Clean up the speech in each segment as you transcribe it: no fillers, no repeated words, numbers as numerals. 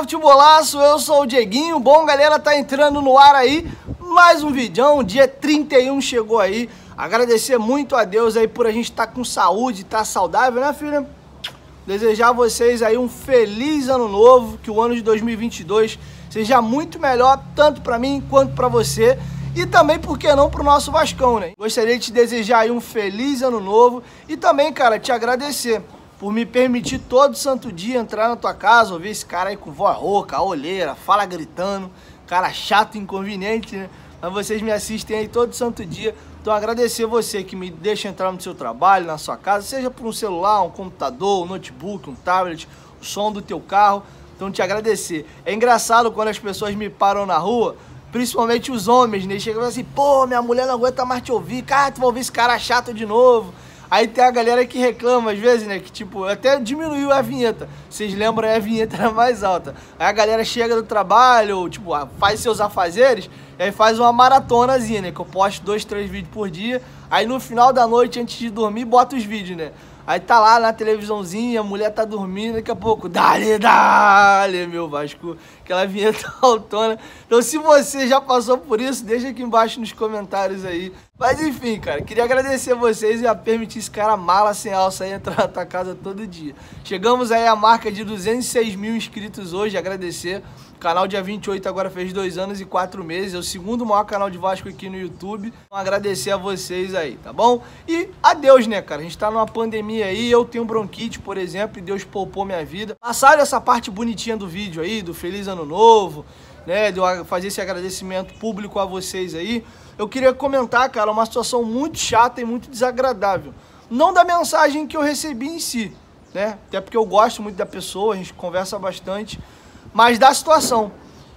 Futebolaço, eu sou o Dieguinho. Bom, galera, tá entrando no ar aí mais um vidão, dia 31 chegou aí. Agradecer muito a Deus aí por a gente estar com saúde, estar saudável, né, filha? Desejar a vocês aí um feliz ano novo, que o ano de 2022 seja muito melhor, tanto pra mim quanto pra você. E também, por que não, pro nosso Vascão, né? Gostaria de te desejar aí um feliz ano novo e também, cara, te agradecer por me permitir todo santo dia entrar na tua casa, ouvir esse cara aí com voz rouca, olheira, fala gritando, cara chato, inconveniente, né? Mas vocês me assistem aí todo santo dia. Então agradecer você que me deixa entrar no seu trabalho, na sua casa, seja por um celular, um computador, um notebook, um tablet, o som do teu carro. Então te agradecer. É engraçado quando as pessoas me param na rua, principalmente os homens, né? Chegam assim, pô, minha mulher não aguenta mais te ouvir, cara, tu vai ouvir esse cara chato de novo. Aí tem a galera que reclama às vezes, né, que tipo, até diminuiu a vinheta. Vocês lembram, a vinheta era mais alta. Aí a galera chega do trabalho, ou, tipo, faz seus afazeres, e aí faz uma maratonazinha, né, que eu posto 2, 3 vídeos por dia. Aí no final da noite, antes de dormir, bota os vídeos, né. Aí tá lá na televisãozinha, a mulher tá dormindo, daqui a pouco, dale, dale, meu Vasco, aquela vinheta autona. Então se você já passou por isso, deixa aqui embaixo nos comentários aí. Mas enfim, cara, queria agradecer a vocês e a permitir esse cara mala sem alça aí entrar na tua casa todo dia. Chegamos aí à marca de 206 mil inscritos hoje, agradecer. O canal dia 28 agora fez 2 anos e 4 meses, é o segundo maior canal de Vasco aqui no YouTube. Então agradecer a vocês aí, tá bom? E adeus, né, cara? A gente tá numa pandemia aí, eu tenho bronquite, por exemplo, e Deus poupou minha vida. Passaram essa parte bonitinha do vídeo aí, do Feliz Ano Novo, né, de eu fazer esse agradecimento público a vocês aí. Eu queria comentar, cara, uma situação muito chata e muito desagradável. Não da mensagem que eu recebi em si, né? Até porque eu gosto muito da pessoa, a gente conversa bastante. Mas da situação.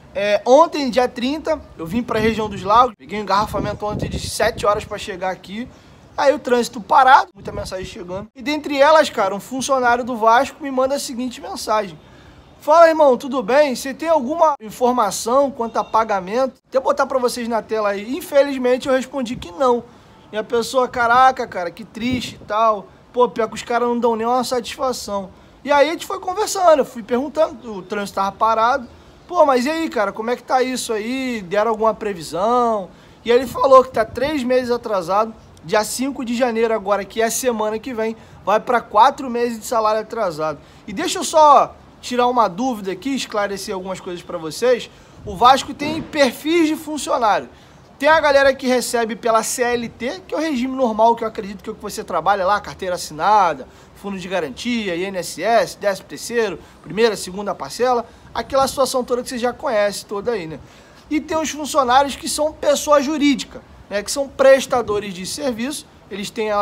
Ontem, dia 30, eu vim para a região dos Lagos, peguei um engarrafamento ontem de 7 horas para chegar aqui. Aí o trânsito parado, muita mensagem chegando. E dentre elas, cara, um funcionário do Vasco me manda a seguinte mensagem. Fala, irmão, tudo bem? Você tem alguma informação quanto a pagamento? Até botar para vocês na tela aí. Infelizmente eu respondi que não. E a pessoa, caraca, cara, que triste e tal. Pô, pior que os caras não dão nem uma satisfação. E aí a gente foi conversando, eu fui perguntando, o trânsito tava parado. Pô, mas e aí, cara, como é que tá isso aí? Deram alguma previsão? E aí ele falou que tá 3 meses atrasado, dia 5 de janeiro agora, que é a semana que vem, vai para 4 meses de salário atrasado. E deixa eu só tirar uma dúvida aqui, esclarecer algumas coisas para vocês. O Vasco tem perfis de funcionário. Tem a galera que recebe pela CLT, que é o regime normal, que eu acredito que é o que você trabalha lá, carteira assinada, fundo de garantia, INSS, 13º, primeira, segunda parcela, aquela situação toda que você já conhece toda aí, né? E tem os funcionários que são pessoa jurídica, né? Que são prestadores de serviço, eles têm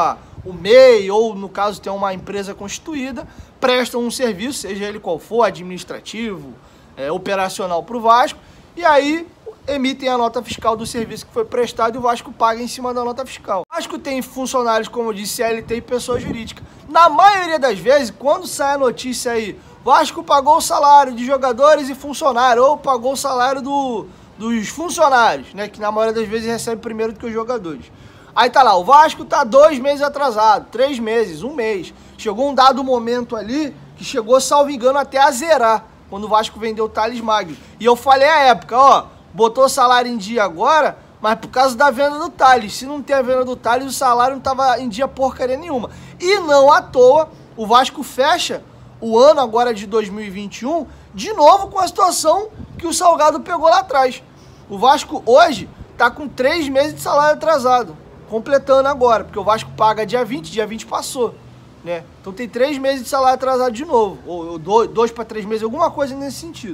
o MEI, ou no caso tem uma empresa constituída, prestam um serviço, seja ele qual for, administrativo, operacional para o Vasco, e aí emitem a nota fiscal do serviço que foi prestado e o Vasco paga em cima da nota fiscal. O Vasco tem funcionários, como eu disse, CLT e pessoa jurídica. Na maioria das vezes, quando sai a notícia aí, Vasco pagou o salário de jogadores e funcionários, ou pagou o salário dos funcionários, né, que na maioria das vezes recebe primeiro do que os jogadores. Aí tá lá, o Vasco tá 2 meses atrasado, 3 meses, 1 mês. Chegou um dado momento ali que chegou, salvo engano, até a zerar, quando o Vasco vendeu o Thales Magno. E eu falei à época, ó, botou o salário em dia agora, mas por causa da venda do Thales. Se não tem a venda do Thales, o salário não tava em dia porcaria nenhuma. E não à toa, o Vasco fecha o ano agora de 2021, de novo com a situação que o Salgado pegou lá atrás. O Vasco hoje tá com 3 meses de salário atrasado, completando agora, porque o Vasco paga dia 20 passou, né? Então tem 3 meses de salário atrasado de novo, ou 2 para 3 meses, alguma coisa nesse sentido.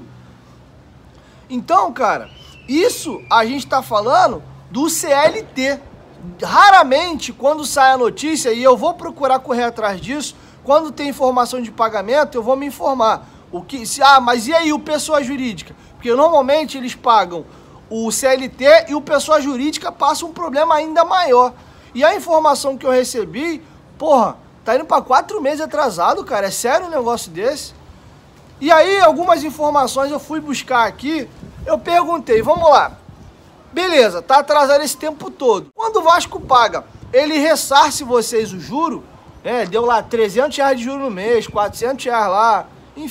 Então, cara, isso a gente tá falando do CLT. Raramente, quando sai a notícia, e eu vou procurar correr atrás disso, quando tem informação de pagamento, eu vou me informar. Mas e aí o pessoa jurídica? Porque normalmente eles pagam o CLT e o pessoa jurídica passa um problema ainda maior. E a informação que eu recebi, porra, tá indo para 4 meses atrasado, cara. É sério um negócio desse? E aí, algumas informações eu fui buscar aqui, eu perguntei, vamos lá. Beleza, tá atrasado esse tempo todo. Quando o Vasco paga, ele ressarce vocês o juro, né? Deu lá 300 reais de juro no mês, 400 reais lá, enfim.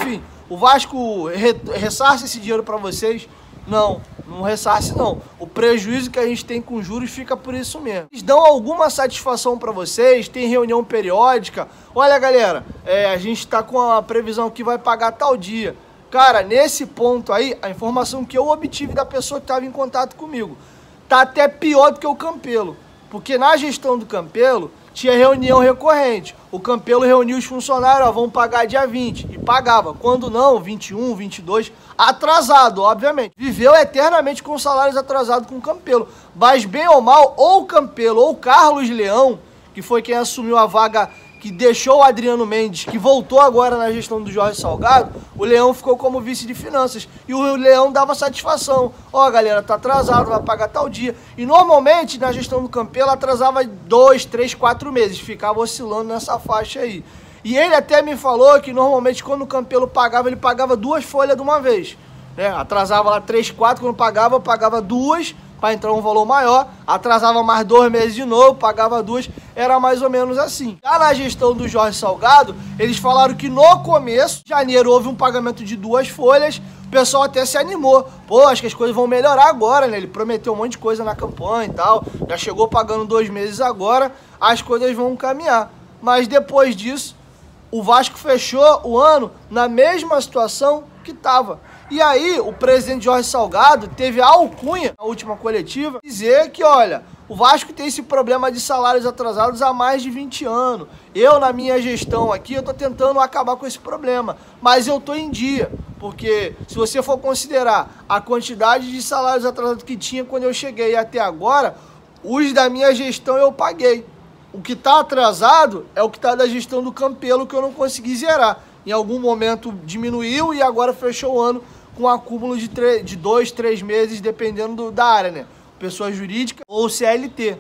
O Vasco ressarce esse dinheiro para vocês? Não, não ressarce não. O prejuízo que a gente tem com juros fica por isso mesmo. Eles dão alguma satisfação para vocês? Tem reunião periódica? Olha, galera, a gente está com a previsão que vai pagar tal dia. Cara, nesse ponto aí, a informação que eu obtive da pessoa que estava em contato comigo, tá até pior do que o Campelo. Porque na gestão do Campelo, tinha reunião recorrente. O Campelo reuniu os funcionários, ó, vão pagar dia 20. E pagava. Quando não, 21, 22, atrasado, obviamente. Viveu eternamente com salários atrasados com o Campelo. Mas bem ou mal, ou o Campelo ou o Carlos Leão, que foi quem assumiu a vaga que deixou o Adriano Mendes, que voltou agora na gestão do Jorge Salgado, o Leão ficou como vice de finanças. E o Leão dava satisfação. Ó, galera, tá atrasado, vai pagar tal dia. E normalmente, na gestão do Campelo, atrasava 2, 3, 4 meses. Ficava oscilando nessa faixa aí. E ele até me falou que normalmente quando o Campelo pagava, ele pagava 2 folhas de uma vez. Né? Atrasava lá 3, 4, quando pagava 2, para entrar um valor maior, atrasava mais 2 meses de novo, pagava 2, era mais ou menos assim. Já na gestão do Jorge Salgado, eles falaram que no começo, de janeiro, houve um pagamento de 2 folhas, o pessoal até se animou. Pô, acho que as coisas vão melhorar agora, né? Ele prometeu um monte de coisa na campanha e tal, já chegou pagando 2 meses agora, as coisas vão caminhar. Mas depois disso, o Vasco fechou o ano na mesma situação que estava. E aí, o presidente Jorge Salgado teve a alcunha, na última coletiva, dizer que, olha, o Vasco tem esse problema de salários atrasados há mais de 20 anos. Eu, na minha gestão aqui, eu tô tentando acabar com esse problema. Mas eu tô em dia, porque se você for considerar a quantidade de salários atrasados que tinha quando eu cheguei até agora, os da minha gestão eu paguei. O que tá atrasado é o que tá da gestão do Campelo, que eu não consegui zerar. Em algum momento diminuiu e agora fechou o ano com um acúmulo de 2, 3 meses, dependendo da área, né? Pessoa jurídica ou CLT.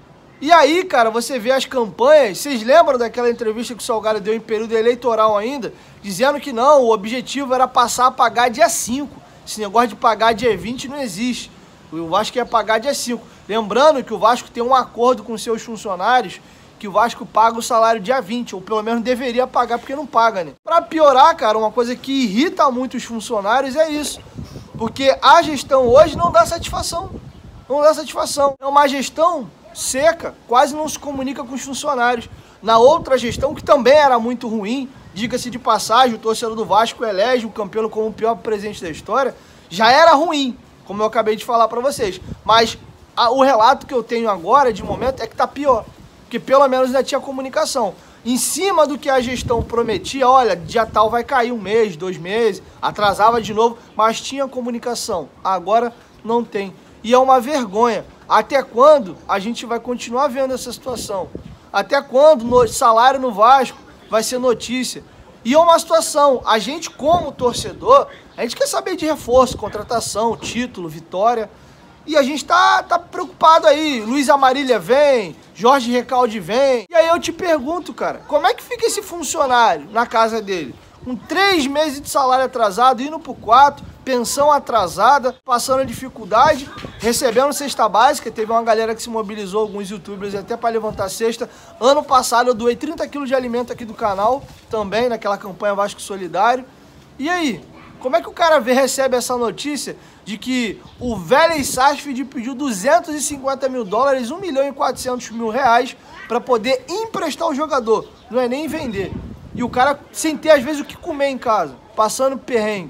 E aí, cara, você vê as campanhas, vocês lembram daquela entrevista que o Salgado deu em período eleitoral ainda, dizendo que não, o objetivo era passar a pagar dia 5. Esse negócio de pagar dia 20 não existe. O Vasco ia pagar dia 5. Lembrando que o Vasco tem um acordo com seus funcionários que o Vasco paga o salário dia 20, ou pelo menos deveria pagar, porque não paga, né? Pra piorar, cara, uma coisa que irrita muito os funcionários é isso. Porque a gestão hoje não dá satisfação. Não dá satisfação. É uma gestão seca, quase não se comunica com os funcionários. Na outra gestão, que também era muito ruim, diga-se de passagem, o torcedor do Vasco elege o Campelo como o pior presidente da história, já era ruim, como eu acabei de falar pra vocês. Mas o relato que eu tenho agora, de momento, é que tá pior. Porque pelo menos ainda tinha comunicação. Em cima do que a gestão prometia, olha, dia tal vai cair 1 mês, 2 meses, atrasava de novo, mas tinha comunicação. Agora não tem. E é uma vergonha. Até quando a gente vai continuar vendo essa situação? Até quando o salário no Vasco vai ser notícia? E é uma situação, a gente como torcedor, a gente quer saber de reforço, contratação, título, vitória. E a gente tá preocupado aí, Luiz Amarília vem, Jorge Recalde vem. E aí eu te pergunto, cara, como é que fica esse funcionário na casa dele? Com 3 meses de salário atrasado, indo pro 4, pensão atrasada, passando dificuldade, recebendo cesta básica. Teve uma galera que se mobilizou, alguns youtubers até para levantar cesta. Ano passado eu doei 30 quilos de alimento aqui do canal, também naquela campanha Vasco Solidário. E aí? Como é que o cara recebe essa notícia de que o Vélez Sarsfield pediu 250 mil dólares, 1 milhão e 400 mil reais, para poder emprestar o jogador, não é nem vender. E o cara sem ter às vezes o que comer em casa, passando perrengue.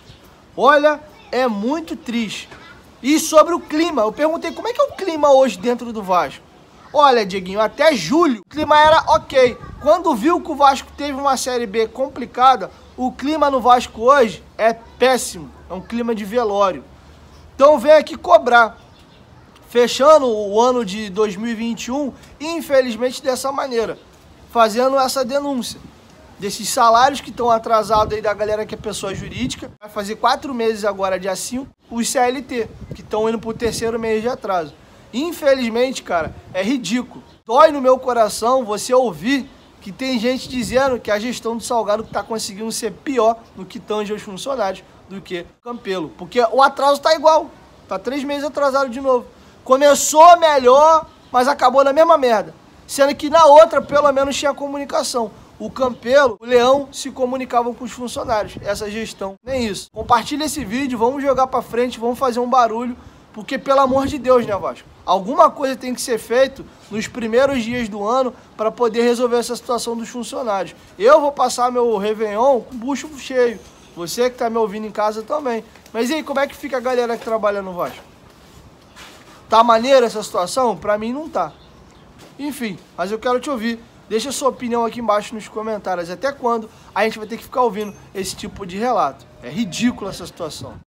Olha, é muito triste. E sobre o clima, eu perguntei como é que é o clima hoje dentro do Vasco. Olha, Dieguinho, até julho o clima era ok. Quando viu que o Vasco teve uma Série B complicada, o clima no Vasco hoje é péssimo, é um clima de velório. Então vem aqui cobrar, fechando o ano de 2021, infelizmente dessa maneira, fazendo essa denúncia desses salários que estão atrasados aí da galera que é pessoa jurídica. Vai fazer 4 meses agora, dia 5, os CLT, que estão indo pro 3º mês de atraso. Infelizmente, cara, é ridículo. Dói no meu coração você ouvir que tem gente dizendo que a gestão do Salgado está conseguindo ser pior no que tange aos funcionários do que o Campelo. Porque o atraso está igual. Está 3 meses atrasado de novo. Começou melhor, mas acabou na mesma merda. Sendo que na outra, pelo menos, tinha comunicação. o Campelo, o Leão se comunicavam com os funcionários. Essa gestão, nem isso. Compartilha esse vídeo, vamos jogar pra frente, vamos fazer um barulho, porque pelo amor de Deus, né, Vasco? Alguma coisa tem que ser feito nos primeiros dias do ano para poder resolver essa situação dos funcionários. Eu vou passar meu Réveillon com o bucho cheio. Você que tá me ouvindo em casa também. Mas e aí, como é que fica a galera que trabalha no Vasco? Tá maneira essa situação? Pra mim não tá. Enfim, mas eu quero te ouvir. Deixa a sua opinião aqui embaixo nos comentários. Até quando a gente vai ter que ficar ouvindo esse tipo de relato? É ridícula essa situação.